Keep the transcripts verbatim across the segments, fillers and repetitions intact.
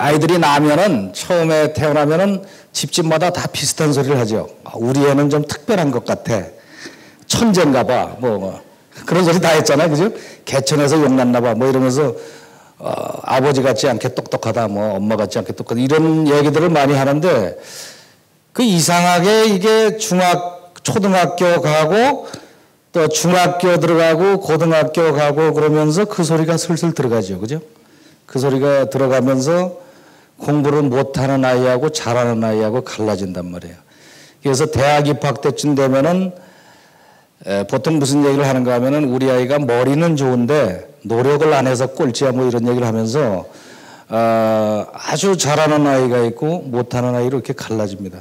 아이들이 나면은 처음에 태어나면은 집집마다 다 비슷한 소리를 하죠. 우리 애는 좀 특별한 것 같아. 천재인가 봐. 뭐, 뭐. 그런 소리 다 했잖아요. 그죠? 개천에서 용났나 봐. 뭐 이러면서 어, 아버지 같지 않게 똑똑하다. 뭐 엄마 같지 않게 똑똑하다. 이런 얘기들을 많이 하는데 그 이상하게 이게 중학, 초등학교 가고 또 중학교 들어가고 고등학교 가고 그러면서 그 소리가 슬슬 들어가죠. 그죠? 그 소리가 들어가면서 공부를 못하는 아이하고 잘하는 아이하고 갈라진단 말이에요. 그래서 대학 입학 때쯤 되면은 에, 보통 무슨 얘기를 하는가 하면은 우리 아이가 머리는 좋은데 노력을 안 해서 꼴찌야 뭐 이런 얘기를 하면서 어, 아주 잘하는 아이가 있고 못하는 아이로 이렇게 갈라집니다.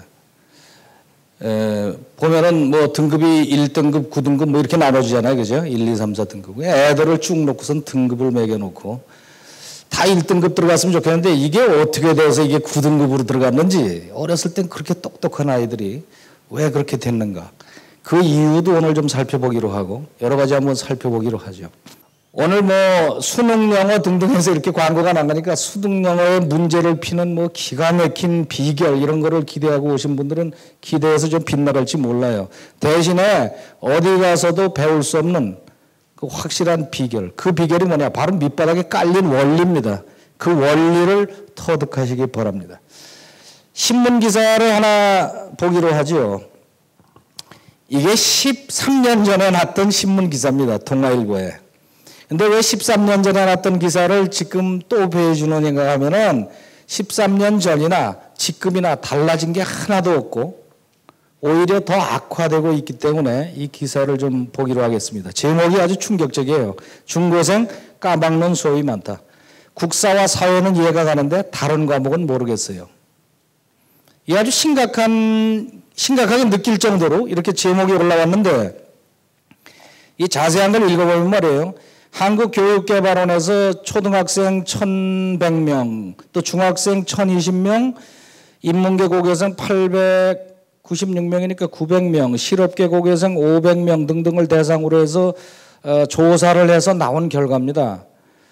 에, 보면은 뭐 등급이 일 등급, 구 등급 뭐 이렇게 나눠주잖아요. 그죠? 일, 이, 삼, 사 등급. 애들을 쭉 놓고선 등급을 매겨놓고 다 일 등급 들어갔으면 좋겠는데 이게 어떻게 돼서 이게 구 등급으로 들어갔는지 어렸을 땐 그렇게 똑똑한 아이들이 왜 그렇게 됐는가. 그 이유도 오늘 좀 살펴보기로 하고 여러 가지 한번 살펴보기로 하죠. 오늘 뭐 수능 영어 등등 해서 이렇게 광고가 나가니까 수능 영어의 문제를 피는 뭐 기가 막힌 비결 이런 거를 기대하고 오신 분들은 기대해서 좀 빗나갈지 몰라요. 대신에 어디 가서도 배울 수 없는 그 확실한 비결. 그 비결이 뭐냐? 바로 밑바닥에 깔린 원리입니다. 그 원리를 터득하시기 바랍니다. 신문 기사를 하나 보기로 하죠. 이게 십삼 년 전에 났던 신문 기사입니다. 동아일보에. 근데 왜 십삼 년 전에 났던 기사를 지금 또 보여주느냐 하면은 십삼 년 전이나 지금이나 달라진 게 하나도 없고 오히려 더 악화되고 있기 때문에 이 기사를 좀 보기로 하겠습니다. 제목이 아주 충격적이에요. 중고생 까막눈 수업이 많다. 국사와 사회는 이해가 가는데 다른 과목은 모르겠어요. 이 아주 심각한, 심각하게 느낄 정도로 이렇게 제목이 올라왔는데 이 자세한 걸 읽어보면 말이에요. 한국교육개발원에서 초등학생 천백 명, 또 중학생 천이십 명, 인문계 고교생 팔백구십육 명이니까 구백 명, 실업계 고교생 오백 명 등등을 대상으로 해서 어, 조사를 해서 나온 결과입니다.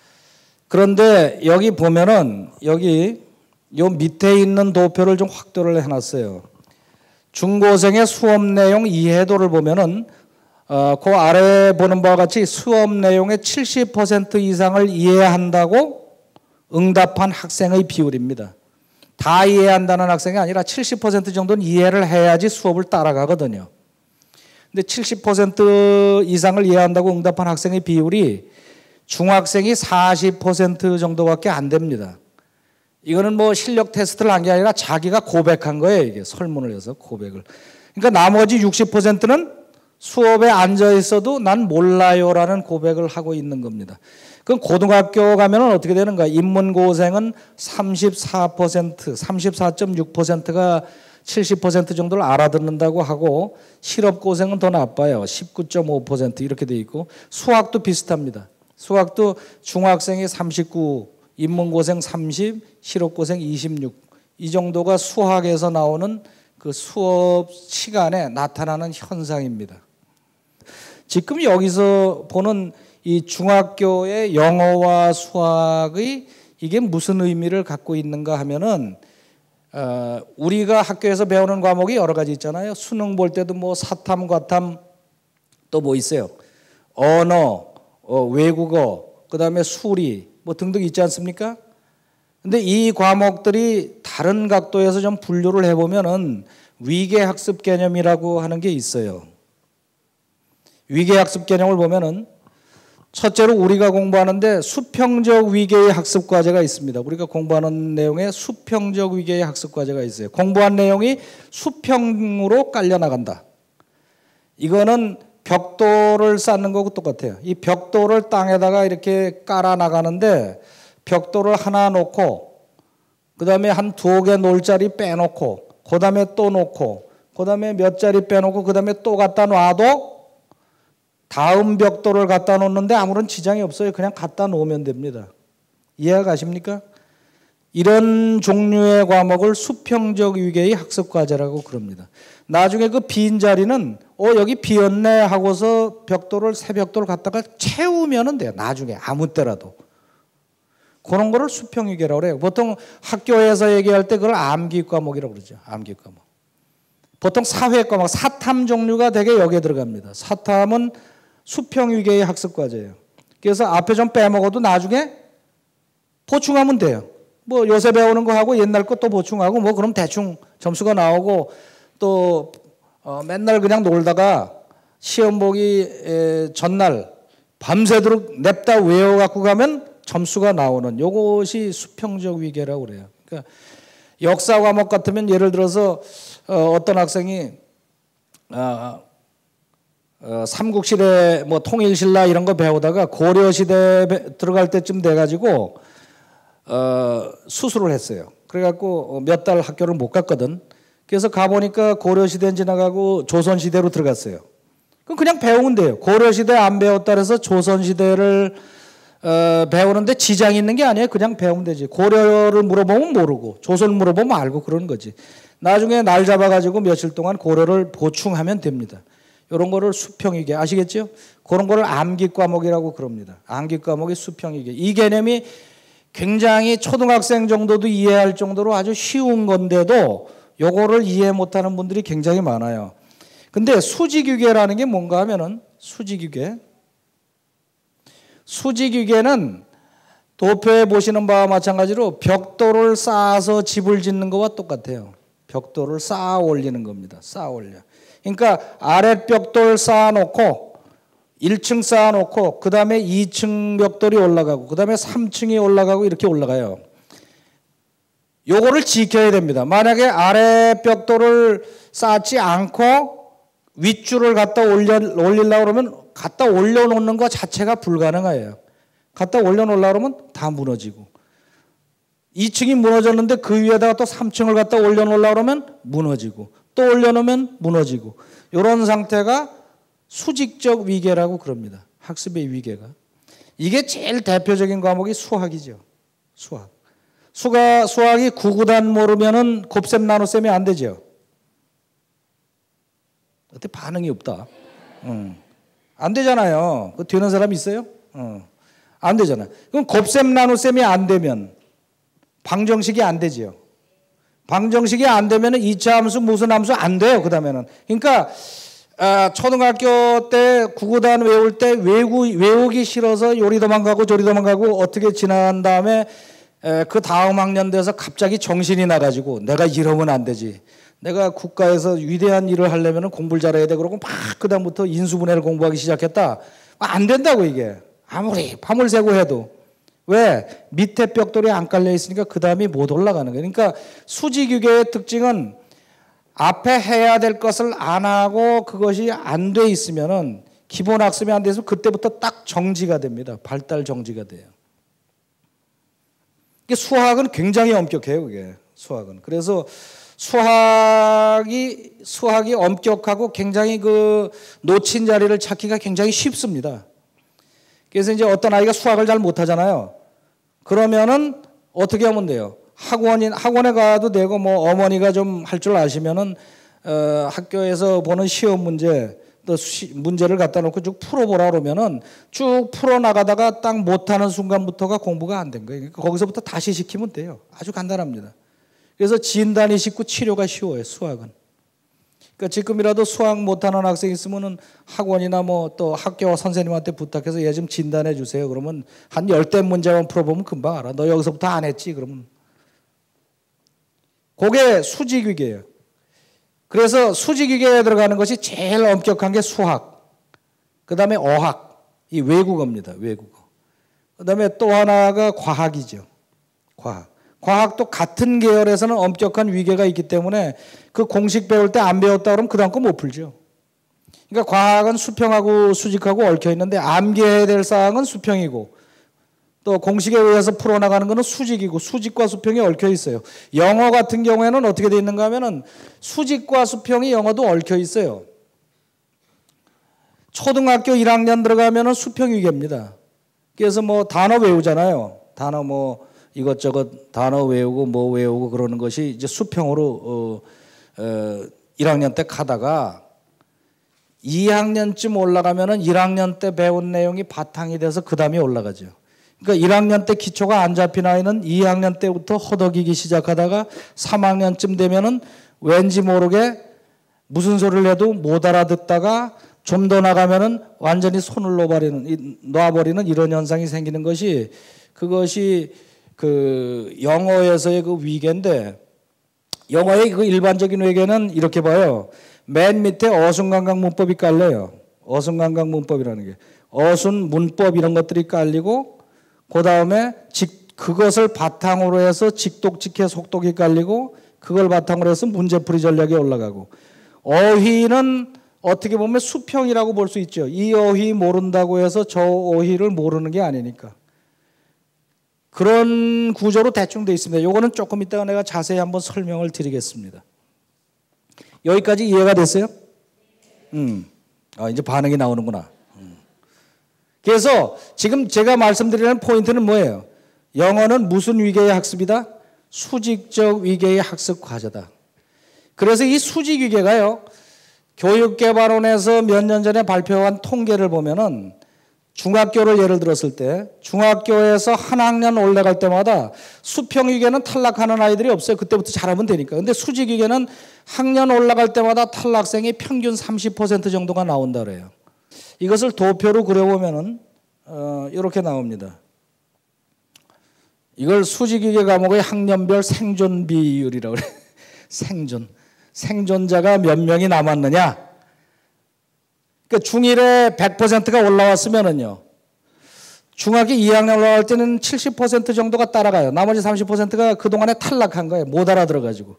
그런데 여기 보면은 여기 요 밑에 있는 도표를 좀 확대를 해놨어요. 중고생의 수업 내용 이해도를 보면은 어, 그 아래 보는 바와 같이 수업 내용의 칠십 퍼센트 이상을 이해한다고 응답한 학생의 비율입니다. 다 이해한다는 학생이 아니라 칠십 퍼센트 정도는 이해를 해야지 수업을 따라가거든요. 근데 칠십 퍼센트 이상을 이해한다고 응답한 학생의 비율이 중학생이 사십 퍼센트 정도밖에 안 됩니다. 이거는 뭐 실력 테스트를 한 게 아니라 자기가 고백한 거예요. 이게 설문을 해서 고백을. 그러니까 나머지 육십 퍼센트는 수업에 앉아 있어도 난 몰라요라는 고백을 하고 있는 겁니다. 그럼 고등학교 가면은 어떻게 되는가? 인문고생은 삼십사 퍼센트, 삼십사 점 육 퍼센트가 칠십 퍼센트 정도를 알아듣는다고 하고 실업고생은 더 나빠요. 십구 점 오 퍼센트 이렇게 돼 있고 수학도 비슷합니다. 수학도 중학생이 삼십구, 인문고생 삼십, 실업고생 이십육 이 정도가 수학에서 나오는 그 수업 시간에 나타나는 현상입니다. 지금 여기서 보는 이 중학교의 영어와 수학의 이게 무슨 의미를 갖고 있는가 하면은 어, 우리가 학교에서 배우는 과목이 여러 가지 있잖아요. 수능 볼 때도 뭐 사탐, 과탐 또 뭐 있어요. 언어, 어, 외국어, 그 다음에 수리 뭐 등등 있지 않습니까? 근데 이 과목들이 다른 각도에서 좀 분류를 해보면은 위계학습 개념이라고 하는 게 있어요. 위계학습 개념을 보면은 첫째로 우리가 공부하는데 수평적 위계의 학습 과제가 있습니다. 우리가 공부하는 내용에 수평적 위계의 학습 과제가 있어요. 공부한 내용이 수평으로 깔려 나간다. 이거는 벽돌을 쌓는 거하고 똑같아요. 이 벽돌을 땅에다가 이렇게 깔아 나가는데 벽돌을 하나 놓고 그 다음에 한 두 개 놓을 자리 빼놓고 그 다음에 또 놓고 그 다음에 몇 자리 빼놓고 그 다음에 또 갖다 놔도 다음 벽돌을 갖다 놓는데 아무런 지장이 없어요. 그냥 갖다 놓으면 됩니다. 이해가 가십니까? 이런 종류의 과목을 수평적 위계의 학습 과제라고 그럽니다. 나중에 그 빈 자리는 어 여기 비었네 하고서 벽돌을 새 벽돌을 갖다가 채우면 돼요. 나중에 아무 때라도. 그런 거를 수평위계라고 그래요. 보통 학교에서 얘기할 때 그걸 암기 과목이라고 그러죠. 암기 과목. 보통 사회 과목, 사탐 종류가 되게 여기에 들어갑니다. 사탐은 수평위계의 학습 과제예요. 그래서 앞에 좀 빼먹어도 나중에 보충하면 돼요. 뭐 요새 배우는 거 하고 옛날 거 또 보충하고 뭐 그럼 대충 점수가 나오고 또 어 맨날 그냥 놀다가 시험 보기 전날 밤새도록 냅다 외워갖고 가면 점수가 나오는 요것이 수평적 위계라고 그래요. 그러니까 역사 과목 같으면 예를 들어서 어 어떤 학생이 어 어 삼국시대 뭐 통일신라 이런 거 배우다가 고려시대 들어갈 때쯤 돼가지고 어 수술을 했어요. 그래갖고 몇 달 학교를 못 갔거든. 그래서 가보니까 고려시대는 지나가고 조선시대로 들어갔어요. 그럼 그냥 배우면 돼요. 고려시대 안 배웠다 해서 조선시대를 어, 배우는데 지장이 있는 게 아니에요. 그냥 배우면 되지. 고려를 물어보면 모르고 조선을 물어보면 알고 그러는 거지. 나중에 날 잡아가지고 며칠 동안 고려를 보충하면 됩니다. 이런 거를 수평위계 아시겠죠? 그런 거를 암기 과목이라고 그럽니다. 암기 과목이 수평위계. 이 개념이 굉장히 초등학생 정도도 이해할 정도로 아주 쉬운 건데도 요거를 이해 못하는 분들이 굉장히 많아요. 근데 수직위계라는 게 뭔가 하면은 수직위계 수직위계는 도표에 보시는 바와 마찬가지로 벽돌을 쌓아서 집을 짓는 것과 똑같아요. 벽돌을 쌓아 올리는 겁니다. 쌓아 올려. 그러니까 아랫벽돌 쌓아놓고 일 층 쌓아놓고 그 다음에 이 층 벽돌이 올라가고 그 다음에 삼 층이 올라가고 이렇게 올라가요. 요거를 지켜야 됩니다. 만약에 아랫벽돌을 쌓지 않고 윗줄을 갖다 올려, 올리려고 그러면 갖다 올려놓는 것 자체가 불가능해요. 갖다 올려놓으려고 그러면 다 무너지고 이 층이 무너졌는데 그 위에다가 또 삼 층을 갖다 올려놓으려고 그러면 무너지고 또 올려놓으면 무너지고 이런 상태가 수직적 위계라고 그럽니다. 학습의 위계가. 이게 제일 대표적인 과목이 수학이죠. 수학. 수가, 수학이 구구단 모르면은 곱셈 나눗셈이 안 되죠. 어때 반응이 없다. 응. 안 되잖아요. 그 되는 사람 있어요? 응. 안 되잖아요. 그럼 곱셈 나눗셈이 안 되면 방정식이 안 되지요. 방정식이 안 되면은 이 차 함수 무슨 함수 안 돼요. 그다음에는. 그러니까 아, 초등학교 때 구구단 외울 때 외우, 외우기 싫어서 요리 도망가고 저리 도망가고 어떻게 지나간 다음에 에, 그 다음 학년 돼서 갑자기 정신이 나가지고 내가 이러면 안 되지. 내가 국가에서 위대한 일을 하려면 공부를 잘해야 돼. 그러고 막 그다음부터 인수분해를 공부하기 시작했다. 안 된다고 이게. 아무리 밤을 새고 해도. 왜? 밑에 벽돌이 안 깔려 있으니까 그 다음이 못 올라가는 거예요. 그러니까 수직위계의 특징은 앞에 해야 될 것을 안 하고 그것이 안 돼 있으면은 기본 학습이 안 돼서 그때부터 딱 정지가 됩니다. 발달 정지가 돼요. 수학은 굉장히 엄격해요, 그게. 수학은. 그래서 수학이 수학이 엄격하고 굉장히 그 놓친 자리를 찾기가 굉장히 쉽습니다. 그래서 이제 어떤 아이가 수학을 잘 못하잖아요. 그러면은 어떻게 하면 돼요? 학원인 학원에 가도 되고 뭐 어머니가 좀 할 줄 아시면은 어, 학교에서 보는 시험 문제 또 시, 문제를 갖다 놓고 쭉 풀어보라 그러면은 쭉 풀어 나가다가 딱 못하는 순간부터가 공부가 안 된 거예요. 그러니까 거기서부터 다시 시키면 돼요. 아주 간단합니다. 그래서 진단이 쉽고 치료가 쉬워요. 수학은. 그러니까 지금이라도 수학 못하는 학생이 있으면은 학원이나 뭐 또 학교 선생님한테 부탁해서 얘 좀 진단해 주세요. 그러면 한 열댓 문제만 풀어보면 금방 알아. 너 여기서부터 안 했지? 그러면. 그게 수직위계예요. 그래서 수직위계에 들어가는 것이 제일 엄격한 게 수학, 그 다음에 어학, 이 외국어입니다. 외국어. 그 다음에 또 하나가 과학이죠. 과학. 과학도 같은 계열에서는 엄격한 위계가 있기 때문에 그 공식 배울 때 안 배웠다 그러면 그 다음 거 못 풀죠. 그러니까 과학은 수평하고 수직하고 얽혀 있는데 암기해야 될 사항은 수평이고 또 공식에 의해서 풀어나가는 것은 수직이고 수직과 수평이 얽혀 있어요. 영어 같은 경우에는 어떻게 되어 있는가 하면은 수직과 수평이 영어도 얽혀 있어요. 초등학교 일 학년 들어가면은 수평위계입니다. 그래서 뭐 단어 외우잖아요. 단어 뭐 이것저것 단어 외우고 뭐 외우고 그러는 것이 이제 수평으로 어, 어, 일 학년 때 가다가 이 학년쯤 올라가면은 일 학년 때 배운 내용이 바탕이 돼서 그 다음에 올라가죠. 그러니까 일 학년 때 기초가 안 잡힌 아이는 이 학년 때부터 허덕이기 시작하다가 삼 학년쯤 되면은 왠지 모르게 무슨 소리를 해도 못 알아듣다가 좀 더 나가면은 완전히 손을 놔버리는, 놔버리는 이런 현상이 생기는 것이, 그것이 그 영어에서의 그 위계인데, 영어의 그 일반적인 위계는 이렇게 봐요. 맨 밑에 어순감각 문법이 깔려요. 어순감각 문법이라는 게. 어순, 문법 이런 것들이 깔리고, 그 다음에 직, 그것을 바탕으로 해서 직독직해 속독이 깔리고, 그걸 바탕으로 해서 문제풀이 전략이 올라가고, 어휘는 어떻게 보면 수평이라고 볼 수 있죠. 이 어휘 모른다고 해서 저 어휘를 모르는 게 아니니까. 그런 구조로 대충 되어 있습니다. 요거는 조금 이따가 내가 자세히 한번 설명을 드리겠습니다. 여기까지 이해가 됐어요? 음. 아, 이제 반응이 나오는구나. 음. 그래서 지금 제가 말씀드리는 포인트는 뭐예요? 영어는 무슨 위계의 학습이다? 수직적 위계의 학습 과제다. 그래서 이 수직 위계가요, 교육개발원에서 몇 년 전에 발표한 통계를 보면은 중학교를 예를 들었을 때 중학교에서 한 학년 올라갈 때마다 수평 위계는 탈락하는 아이들이 없어요. 그때부터 잘하면 되니까. 근데 수직 위계는 학년 올라갈 때마다 탈락생이 평균 삼십 퍼센트 정도가 나온다 그래요. 이것을 도표로 그려보면은 어, 이렇게 나옵니다. 이걸 수직 위계 과목의 학년별 생존 비율이라고 그래요. 생존. 생존자가 몇 명이 남았느냐? 그러니까 중일에 백 퍼센트가 올라왔으면은요, 중학교 이 학년 올라갈 때는 칠십 퍼센트 정도가 따라가요. 나머지 삼십 퍼센트가 그동안에 탈락한 거예요. 못 알아들어가지고.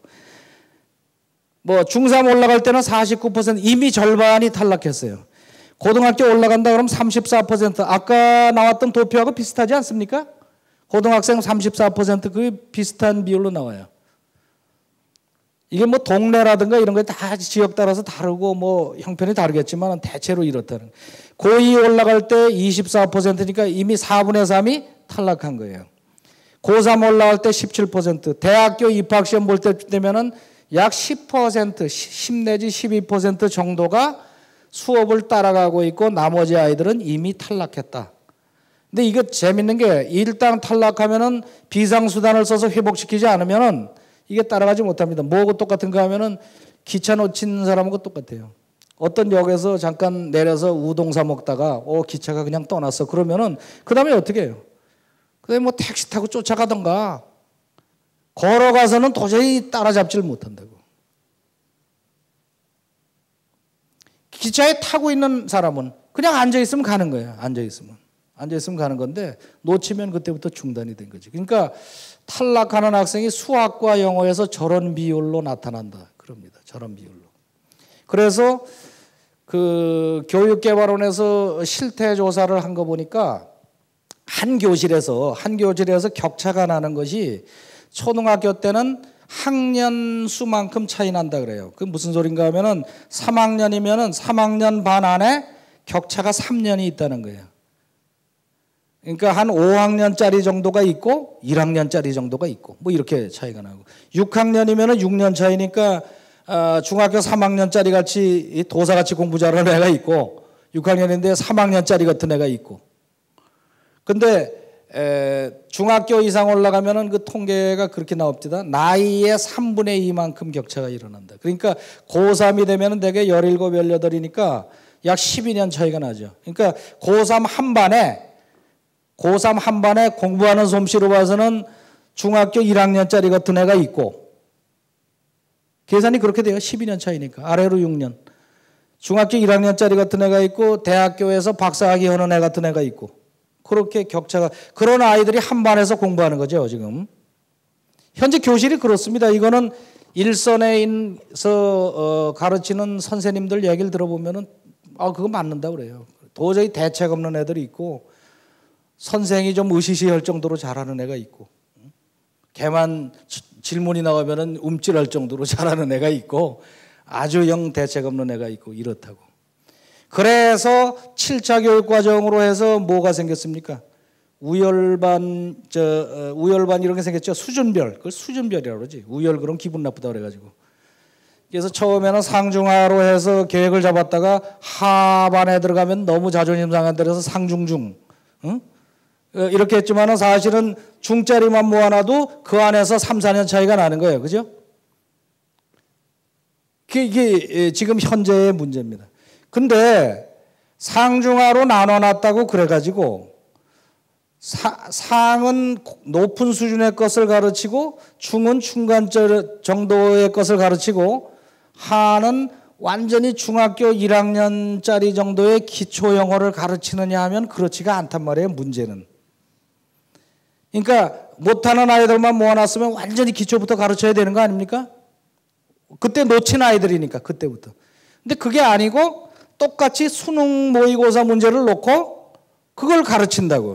뭐 중삼 올라갈 때는 사십구 퍼센트, 이미 절반이 탈락했어요. 고등학교 올라간다 그러면 삼십사 퍼센트, 아까 나왔던 도표하고 비슷하지 않습니까? 고등학생 삼십사 퍼센트 그 비슷한 비율로 나와요. 이게 뭐 동네라든가 이런 거 다 지역 따라서 다르고 뭐 형편이 다르겠지만 대체로 이렇다는. 고이 올라갈 때 이십사 퍼센트니까 이미 사분의 삼이 탈락한 거예요. 고삼 올라갈 때 십칠 퍼센트, 대학교 입학시험 볼 때 되면은 약 십 퍼센트, 십 내지 십이 퍼센트 정도가 수업을 따라가고 있고 나머지 아이들은 이미 탈락했다. 근데 이거 재밌는 게 일단 탈락하면은 비상수단을 써서 회복시키지 않으면은 이게 따라가지 못합니다. 뭐하고 똑같은가 하면은 기차 놓친 사람하고 똑같아요. 어떤 역에서 잠깐 내려서 우동 사 먹다가 어 기차가 그냥 떠났어. 그러면은 그 다음에 어떻게 해요? 그 다음에 뭐 택시 타고 쫓아가던가 걸어가서는 도저히 따라잡지를 못한다고. 기차에 타고 있는 사람은 그냥 앉아있으면 가는 거예요. 앉아있으면. 앉아있으면 가는 건데 놓치면 그때부터 중단이 된 거지. 그러니까 탈락하는 학생이 수학과 영어에서 저런 비율로 나타난다. 그럽니다. 저런 비율로. 그래서 그 교육개발원에서 실태조사를 한 거 보니까 한 교실에서 한 교실에서 격차가 나는 것이 초등학교 때는 학년 수만큼 차이 난다 그래요. 그 무슨 소린가 하면은 삼 학년이면은 삼 학년 반 안에 격차가 삼 년이 있다는 거예요. 그러니까 한 오 학년짜리 정도가 있고 일 학년짜리 정도가 있고 뭐 이렇게 차이가 나고, 육 학년이면은 육 년 차이니까 어, 중학교 삼 학년짜리 같이 도사같이 공부 잘하는 애가 있고 육 학년인데 삼 학년짜리 같은 애가 있고. 근데 에, 중학교 이상 올라가면은 그 통계가 그렇게 나옵니다. 나이의 삼분의 이만큼 격차가 일어난다. 그러니까 고삼이 되면은 대개 열일곱, 열여덟이니까 약 십이 년 차이가 나죠. 그러니까 고삼 한 반에 고삼 한 반에 공부하는 솜씨로 봐서는 중학교 일 학년짜리 같은 애가 있고, 계산이 그렇게 돼요. 십이 년 차이니까. 아래로 육 년. 중학교 일 학년짜리 같은 애가 있고 대학교에서 박사학위 하는 애 같은 애가 있고, 그렇게 격차가, 그런 아이들이 한 반에서 공부하는 거죠 지금. 현재 교실이 그렇습니다. 이거는 일선에서 가르치는 선생님들 얘기를 들어보면은 아 그거 맞는다고 그래요. 도저히 대책 없는 애들이 있고 선생이 좀 으시시할 정도로 잘하는 애가 있고, 걔만 질문이 나오면은 움찔할 정도로 잘하는 애가 있고, 아주 영 대책 없는 애가 있고 이렇다고. 그래서 칠 차 교육과정으로 해서 뭐가 생겼습니까? 우열반, 저, 우열반 이런 게 생겼죠. 수준별. 그걸 수준별이라고 그러지. 우열 그럼 기분 나쁘다 그래가지고. 그래서 처음에는 상중하로 해서 계획을 잡았다가 하반에 들어가면 너무 자존심 상한다 그래서 상중중. 응? 이렇게 했지만은 사실은 중짜리만 모아놔도 그 안에서 삼, 사 년 차이가 나는 거예요. 그죠? 이게 지금 현재의 문제입니다. 근데 상중하로 나눠놨다고 그래가지고 사, 상은 높은 수준의 것을 가르치고 중은 중간 정도의 것을 가르치고 하는 완전히 중학교 일 학년짜리 정도의 기초 영어를 가르치느냐 하면 그렇지가 않단 말이에요. 문제는. 그러니까 못하는 아이들만 모아놨으면 완전히 기초부터 가르쳐야 되는 거 아닙니까? 그때 놓친 아이들이니까 그때부터. 근데 그게 아니고 똑같이 수능 모의고사 문제를 놓고 그걸 가르친다고.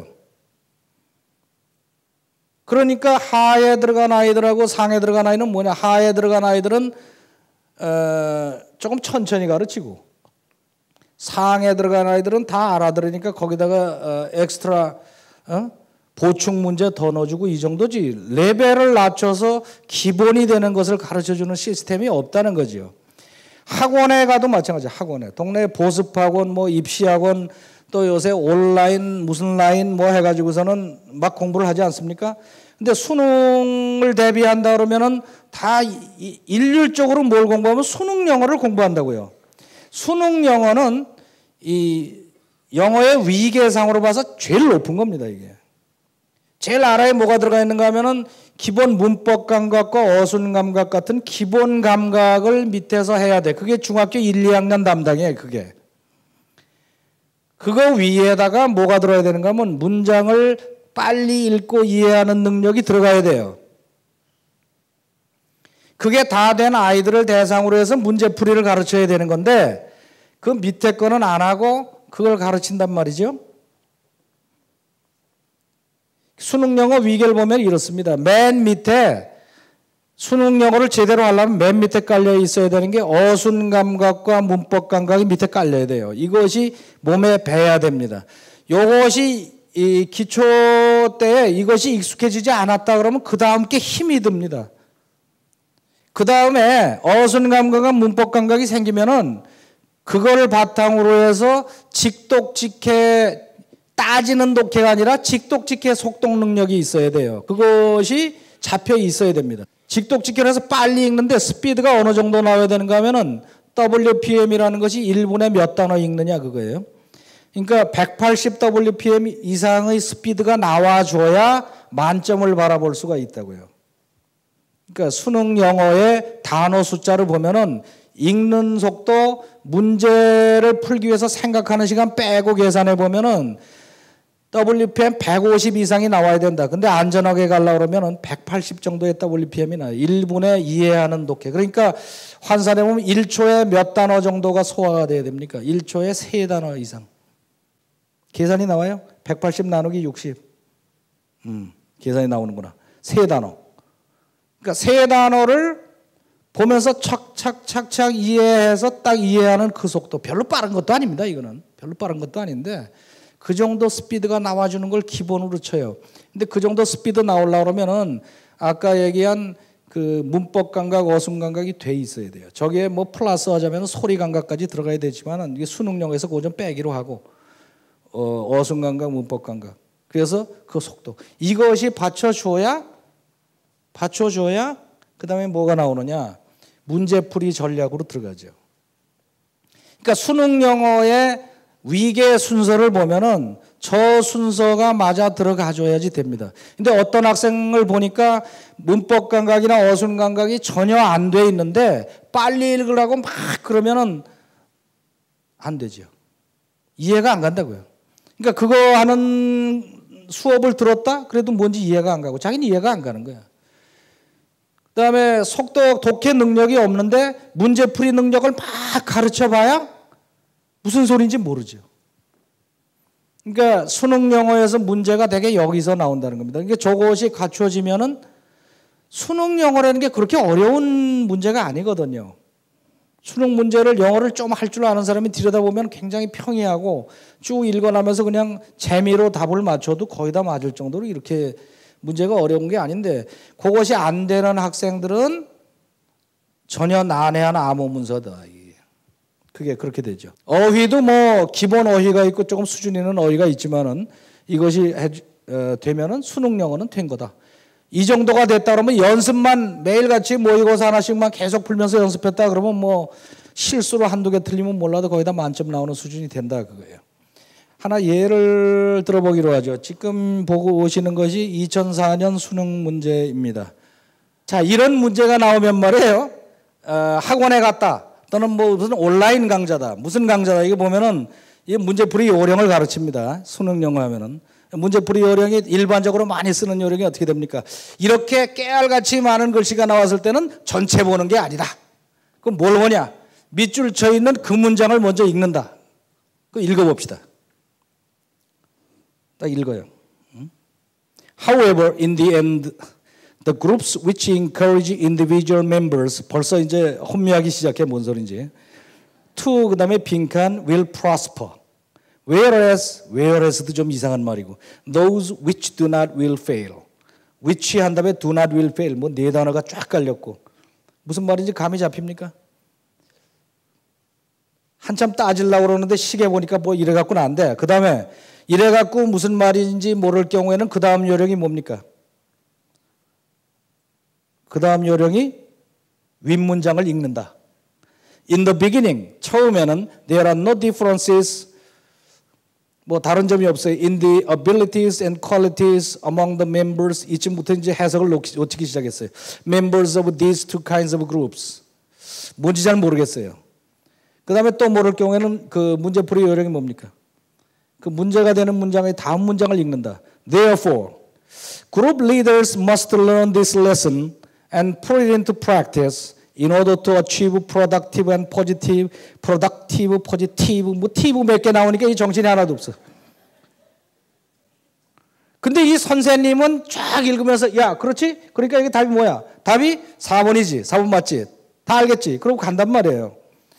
그러니까 하에 들어간 아이들하고 상에 들어간 아이는 뭐냐? 하에 들어간 아이들은 어, 조금 천천히 가르치고 상에 들어간 아이들은 다 알아들으니까 거기다가 어, 엑스트라 어? 보충 문제 더 넣어주고 이 정도지. 레벨을 낮춰서 기본이 되는 것을 가르쳐주는 시스템이 없다는 거죠. 학원에 가도 마찬가지야. 학원에. 동네 보습학원, 뭐 입시학원, 또 요새 온라인 무슨 라인 뭐 해가지고서는 막 공부를 하지 않습니까? 근데 수능을 대비한다 그러면은 다 일률적으로 뭘 공부하면 수능 영어를 공부한다고요. 수능 영어는 이 영어의 위계상으로 봐서 제일 높은 겁니다, 이게. 제일 아래에 뭐가 들어가 있는가 하면은 기본 문법 감각과 어순 감각 같은 기본 감각을 밑에서 해야 돼. 그게 중학교 일, 이 학년 담당이에요, 그게. 그거 위에다가 뭐가 들어야 되는가 하면 문장을 빨리 읽고 이해하는 능력이 들어가야 돼요. 그게 다 된 아이들을 대상으로 해서 문제풀이를 가르쳐야 되는 건데 그 밑에 거는 안 하고 그걸 가르친단 말이죠. 수능 영어 위계를 보면 이렇습니다. 맨 밑에 수능 영어를 제대로 하려면 맨 밑에 깔려 있어야 되는 게 어순 감각과 문법 감각이 밑에 깔려야 돼요. 이것이 몸에 배야 됩니다. 이것이 이 기초 때에 이것이 익숙해지지 않았다 그러면 그 다음 게 힘이 듭니다. 그 다음에 어순 감각과 문법 감각이 생기면은 그거를 바탕으로 해서 직독직해 따지는 독해가 아니라 직독직해 속독 능력이 있어야 돼요. 그것이 잡혀 있어야 됩니다. 직독직해를 해서 빨리 읽는데 스피드가 어느 정도 나와야 되는가 하면은 더블유피엠이라는 것이 일 분에 몇 단어 읽느냐 그거예요. 그러니까 백팔십 더블유피엠 이상의 스피드가 나와줘야 만점을 바라볼 수가 있다고요. 그러니까 수능 영어의 단어 숫자를 보면은 읽는 속도, 문제를 풀기 위해서 생각하는 시간 빼고 계산해 보면은 더블유피엠 백오십 이상이 나와야 된다. 근데 안전하게 가려고 그러면 백팔십 정도의 더블유피엠이 나요. 일 분에 이해하는 독해. 그러니까 환산해 보면 일 초에 몇 단어 정도가 소화가 돼야 됩니까? 일 초에 세 단어 이상. 계산이 나와요? 백팔십 나누기 육십. 음, 계산이 나오는구나. 세 단어. 그러니까 세 단어를 보면서 착착착착 이해해서 딱 이해하는 그 속도. 별로 빠른 것도 아닙니다, 이거는. 별로 빠른 것도 아닌데 그 정도 스피드가 나와주는 걸 기본으로 쳐요. 근데 그 정도 스피드 나오려고 그러면은 아까 얘기한 그 문법 감각, 어순 감각이 돼 있어야 돼요. 저기에 뭐 플러스 하자면 소리 감각까지 들어가야 되지만은 이게 수능 영어에서 그거 좀 빼기로 하고 어, 어순 감각, 문법 감각. 그래서 그 속도. 이것이 받쳐줘야 받쳐줘야 그 다음에 뭐가 나오느냐. 문제풀이 전략으로 들어가죠. 그러니까 수능 영어의 위계 순서를 보면은 저 순서가 맞아 들어가줘야지 됩니다. 근데 어떤 학생을 보니까 문법 감각이나 어순 감각이 전혀 안 돼 있는데 빨리 읽으라고 막 그러면은 안 되죠. 이해가 안 간다고요. 그러니까 그거 하는 수업을 들었다? 그래도 뭔지 이해가 안 가고 자기는 이해가 안 가는 거야. 그 다음에 속독, 독해 능력이 없는데 문제풀이 능력을 막 가르쳐 봐야 무슨 소리인지 모르죠. 그러니까 수능 영어에서 문제가 되게 여기서 나온다는 겁니다. 그러니까 저것이 갖춰지면은 수능 영어라는 게 그렇게 어려운 문제가 아니거든요. 수능 문제를 영어를 좀 할 줄 아는 사람이 들여다보면 굉장히 평이하고 쭉 읽어나면서 그냥 재미로 답을 맞춰도 거의 다 맞을 정도로 이렇게 문제가 어려운 게 아닌데 그것이 안 되는 학생들은 전혀 난해한 암호 문서다. 그게 그렇게 되죠. 어휘도 뭐 기본 어휘가 있고 조금 수준 있는 어휘가 있지만은 이것이 되면은 수능 영어는 된 거다. 이 정도가 됐다 그러면 연습만 매일같이 모의고사 하나씩만 계속 풀면서 연습했다 그러면 뭐 실수로 한두 개 틀리면 몰라도 거의 다 만점 나오는 수준이 된다 그거예요. 하나 예를 들어보기로 하죠. 지금 보고 오시는 것이 이천사 년 수능 문제입니다. 자, 이런 문제가 나오면 말이에요. 어, 학원에 갔다 또는 뭐 무슨 온라인 강좌다 무슨 강좌다 이거 보면은 이 문제풀이 요령을 가르칩니다. 수능 영어 하면은 문제풀이 요령이 일반적으로 많이 쓰는 요령이 어떻게 됩니까? 이렇게 깨알같이 많은 글씨가 나왔을 때는 전체 보는 게 아니다. 그럼 뭘 보냐? 밑줄 쳐 있는 그 문장을 먼저 읽는다. 그 읽어봅시다. 딱 읽어요. However, in the end, the groups which encourage individual members 벌써 이제 혼미하기 시작해 뭔 소린지. To 그다음에 빈칸 will prosper. Whereas, whereas도 좀 이상한 말이고. Those which do not will fail. which 한 다음에 do not will fail. 뭐 네 단어가 쫙 깔렸고. 무슨 말인지 감이 잡힙니까? 한참 따지려고 그러는데 시계 보니까 뭐 이래 갖고는 안 돼. 그 다음에 이래 갖고 무슨 말인지 모를 경우에는 그 다음 요령이 뭡니까? 그 다음 요령이 윗문장을 읽는다. In the beginning, 처음에는 there are no differences 뭐 다른 점이 없어요. In the abilities and qualities among the members 이쯤부터 이제 해석을 놓치기 시작했어요. Members of these two kinds of groups. 뭔지 잘 모르겠어요. 그 다음에 또 모를 경우에는 그 문제풀이 요령이 뭡니까? 그 문제가 되는 문장의 다음 문장을 읽는다. Therefore, group leaders must learn this lesson and put it into practice in order to achieve productive and positive, productive, positive, 뭐 tive 몇 개 나오니까 이 정신이 하나도 없어. 근데 이 선생님은 쫙 읽으면서 야, 그렇지? 그러니까 이게 답이 뭐야? 답이 사 번이지. 사 번 맞지? 다 알겠지? 그러고 간단 말이에요.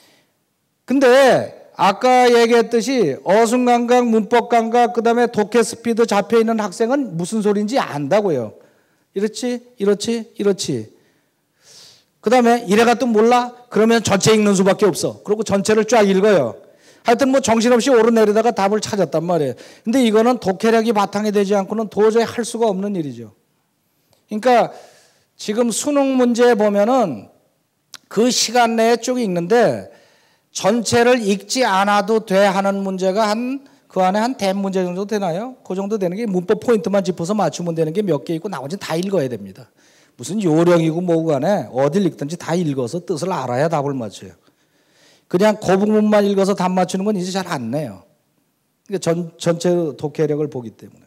근데 아까 얘기했듯이 어순감각, 문법감각, 그 다음에 독해 스피드 잡혀있는 학생은 무슨 소리인지 안다고요. 이렇지, 이렇지, 이렇지. 그 다음에 이래가 또 몰라? 그러면 전체 읽는 수밖에 없어. 그리고 전체를 쫙 읽어요. 하여튼 뭐 정신없이 오르내리다가 답을 찾았단 말이에요. 근데 이거는 독해력이 바탕이 되지 않고는 도저히 할 수가 없는 일이죠. 그러니까 지금 수능 문제 보면은 그 시간 내에 쭉 읽는데 전체를 읽지 않아도 돼 하는 문제가 한 그 안에 한 대문제 정도 되나요? 그 정도 되는 게 문법 포인트만 짚어서 맞추면 되는 게 몇 개 있고 나머지는 다 읽어야 됩니다. 무슨 요령이고 뭐고 간에 어딜 읽든지 다 읽어서 뜻을 알아야 답을 맞춰요. 그냥 그 부분만 읽어서 답 맞추는 건 이제 잘 안 내요. 그러니까 전, 전체 독해력을 보기 때문에.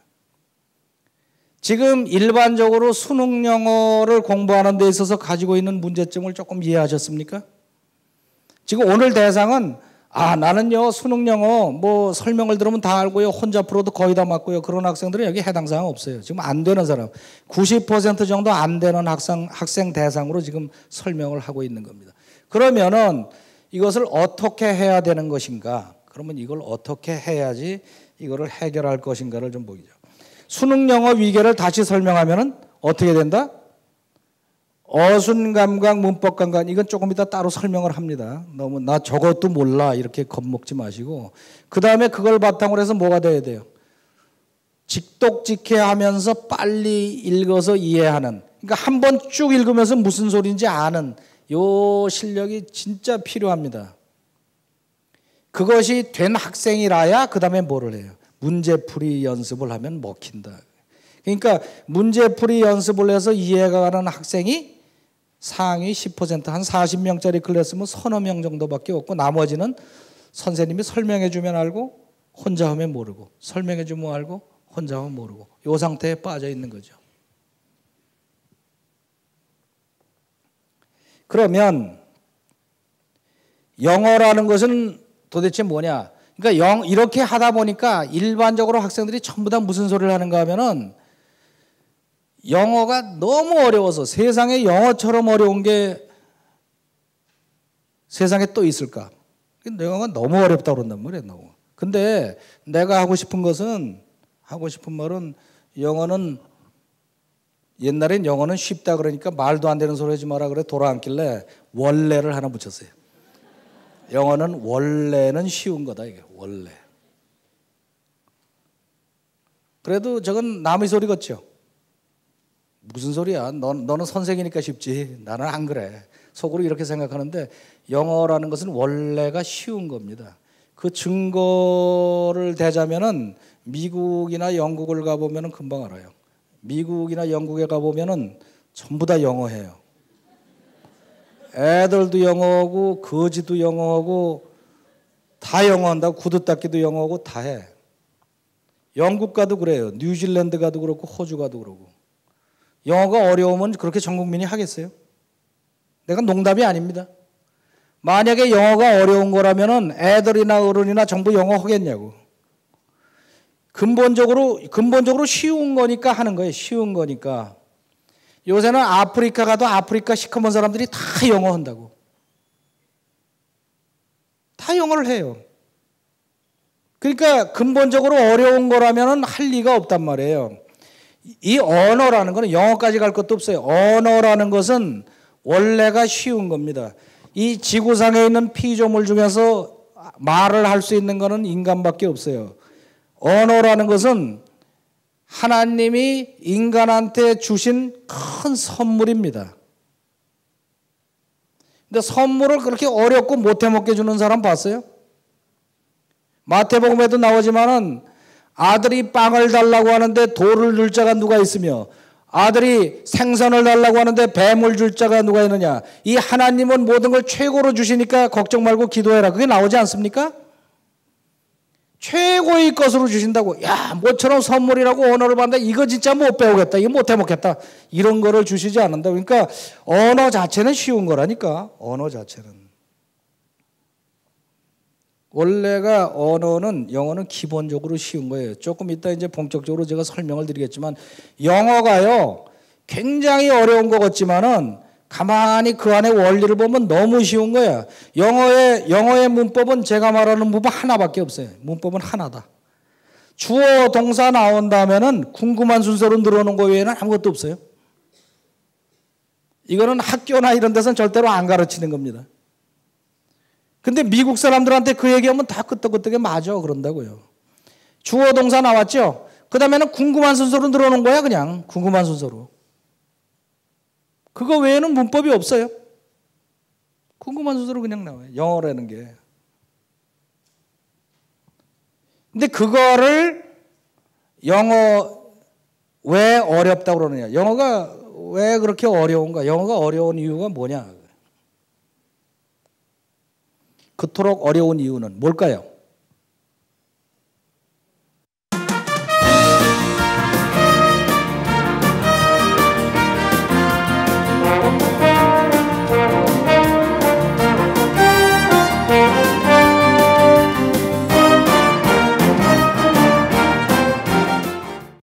지금 일반적으로 수능 영어를 공부하는 데 있어서 가지고 있는 문제점을 조금 이해하셨습니까? 지금 오늘 대상은 아 나는요 수능 영어 뭐 설명을 들으면 다 알고요. 혼자 풀어도 거의 다 맞고요. 그런 학생들은 여기 해당 사항 없어요. 지금 안 되는 사람 구십 퍼센트 정도 안 되는 학생, 학생 대상으로 지금 설명을 하고 있는 겁니다. 그러면은 이것을 어떻게 해야 되는 것인가? 그러면 이걸 어떻게 해야지 이거를 해결할 것인가를 좀 보기죠. 수능 영어 위계를 다시 설명하면은 어떻게 된다? 어순감각, 문법감각 이건 조금 이따 따로 설명을 합니다. 너무 나 저것도 몰라 이렇게 겁먹지 마시고 그 다음에 그걸 바탕으로 해서 뭐가 돼야 돼요? 직독직해하면서 빨리 읽어서 이해하는 그러니까 한 번 쭉 읽으면서 무슨 소리인지 아는 요 실력이 진짜 필요합니다. 그것이 된 학생이라야 그 다음에 뭐를 해요? 문제풀이 연습을 하면 먹힌다. 그러니까 문제풀이 연습을 해서 이해가 가는 학생이 상위 십 퍼센트 한 사십 명짜리 클래스면 서너 명 정도밖에 없고 나머지는 선생님이 설명해 주면 알고 혼자 하면 모르고 설명해 주면 알고 혼자 하면 모르고 이 상태에 빠져 있는 거죠. 그러면 영어라는 것은 도대체 뭐냐? 그러니까 영, 이렇게 하다 보니까 일반적으로 학생들이 전부 다 무슨 소리를 하는가 하면은 영어가 너무 어려워서 세상에 영어처럼 어려운 게 세상에 또 있을까? 영어가 너무 어렵다고 그런단 말이에요. 너무. 근데 내가 하고 싶은 것은 하고 싶은 말은 영어는 옛날엔 영어는 쉽다 그러니까 말도 안 되는 소리 하지 마라 그래 돌아앉길래 원래를 하나 붙였어요. 영어는 원래는 쉬운 거다 이게 원래. 그래도 저건 남의 소리 같죠. 무슨 소리야? 너, 너는 선생이니까 쉽지. 나는 안 그래. 속으로 이렇게 생각하는데 영어라는 것은 원래가 쉬운 겁니다. 그 증거를 대자면은 미국이나 영국을 가보면은 금방 알아요. 미국이나 영국에 가보면은 전부 다 영어해요. 애들도 영어하고 거지도 영어하고 다 영어한다고. 구두 닦기도 영어하고 다 해. 영국 가도 그래요. 뉴질랜드 가도 그렇고 호주 가도 그러고. 영어가 어려우면 그렇게 전 국민이 하겠어요? 내가 농담이 아닙니다. 만약에 영어가 어려운 거라면은 애들이나 어른이나 전부 영어 하겠냐고. 근본적으로 근본적으로 쉬운 거니까 하는 거예요. 쉬운 거니까. 요새는 아프리카 가도 아프리카 시커먼 사람들이 다 영어 한다고. 다 영어를 해요. 그러니까 근본적으로 어려운 거라면은 할 리가 없단 말이에요. 이 언어라는 거는 영어까지 갈 것도 없어요. 언어라는 것은 원래가 쉬운 겁니다. 이 지구상에 있는 피조물 중에서 말을 할 수 있는 거는 인간밖에 없어요. 언어라는 것은 하나님이 인간한테 주신 큰 선물입니다. 근데 선물을 그렇게 어렵고 못해 먹게 주는 사람 봤어요? 마태복음에도 나오지만은 아들이 빵을 달라고 하는데 돌을 줄 자가 누가 있으며 아들이 생선을 달라고 하는데 뱀을 줄 자가 누가 있느냐. 이 하나님은 모든 걸 최고로 주시니까 걱정 말고 기도해라. 그게 나오지 않습니까? 최고의 것으로 주신다고. 야, 모처럼 선물이라고 언어를 받는다. 이거 진짜 못 배우겠다. 이거 못 해먹겠다. 이런 거를 주시지 않는다. 그러니까 언어 자체는 쉬운 거라니까. 언어 자체는. 원래가 언어는 영어는 기본적으로 쉬운 거예요. 조금 이따 이제 본격적으로 제가 설명을 드리겠지만 영어가요 굉장히 어려운 것 같지만은 가만히 그 안에 원리를 보면 너무 쉬운 거야. 영어의 영어의 문법은 제가 말하는 문법 하나밖에 없어요. 문법은 하나다. 주어 동사 나온 다음에는 궁금한 순서로 늘어놓은 거 외에는 아무것도 없어요. 이거는 학교나 이런 데서는 절대로 안 가르치는 겁니다. 근데 미국 사람들한테 그 얘기하면 다 끄떡끄떡에 맞아 그런다고요. 주어 동사 나왔죠? 그 다음에는 궁금한 순서로 늘어놓은 거야 그냥. 궁금한 순서로. 그거 외에는 문법이 없어요. 궁금한 순서로 그냥 나와요. 영어라는 게. 근데 그거를 영어 왜 어렵다고 그러느냐. 영어가 왜 그렇게 어려운가. 영어가 어려운 이유가 뭐냐. 그토록 어려운 이유는 뭘까요?